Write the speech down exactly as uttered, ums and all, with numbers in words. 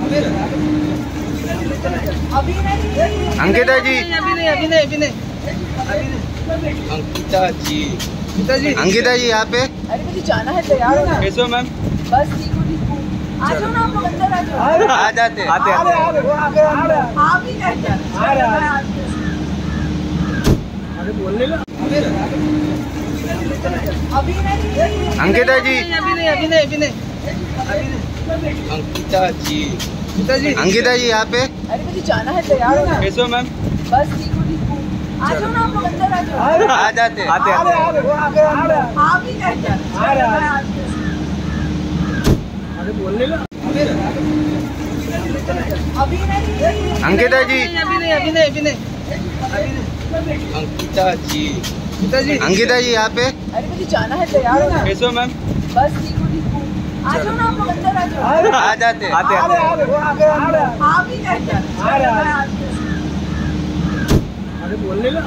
अंकिता जी, अभी नहीं अभी नहीं अभी नहीं अंकिता जी, अंकिता जी अंकिता जी यहाँ पे। अरे मुझे जाना है, तैयार हो ना? कैसे हो मैम? बस ठीक हूँ ठीक हूँ। आ जाओ ना, आप लोग अंदर आ जाओ। आ जाते आते आते आप ही कहते हैं। अरे बोलने लो। अभी नहीं। अंकिता जी, अभी नहीं अभी नहीं अभी नहीं अंकिता जी, अंकिता जी अंकिता जी यहाँ पे। अरे मुझे जाना है, तैयार हो ना? कैसे हो मैम? बस ठीक हूँ ठीक हूँ। आ जाओ ना, आप लोग अंदर आ जाओ। आ जाते आते आते आप ही कहते हैं। अरे बोलने लो। अभी नहीं। अंकिता जी, अभी नहीं अभी नहीं अभी नहीं अंकिता जी, अंकिता जी अंकिता जी यहाँ पे। अरे मुझे जाना है, तैयार हो ना? कैसे हो मैम? बस ठीक हूँ ठीक हूँ। आ जाओ ना, आप लोग अंदर आ जाओ। आ जाते आते आते आप ही कहते हैं। अरे बोलने लो।